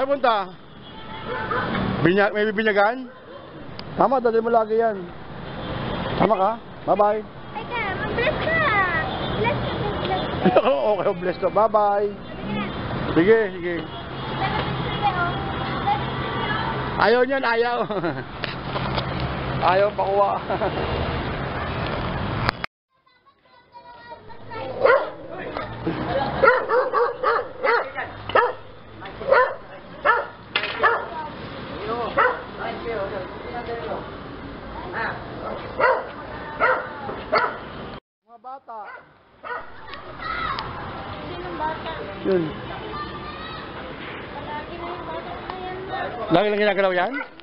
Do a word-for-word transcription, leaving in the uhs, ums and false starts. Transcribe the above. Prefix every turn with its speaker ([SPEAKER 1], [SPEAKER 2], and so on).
[SPEAKER 1] Saan punta? Binyag, may bibinyagan? Tama, dali mo lagi yan. Tama ka? Bye-bye.
[SPEAKER 2] Ay ka, mag-bless ka. Bless ka, bless, bless, bless.
[SPEAKER 1] Okay, bless ka. Bye-bye. Sige, sige. Ayaw niyan, ayaw. Ayaw pakuha. Mga bata.
[SPEAKER 2] Sinong bata?
[SPEAKER 1] Yun.
[SPEAKER 2] Palagi na yung bata na yan na.
[SPEAKER 1] Lagi lang ginagalaw yan?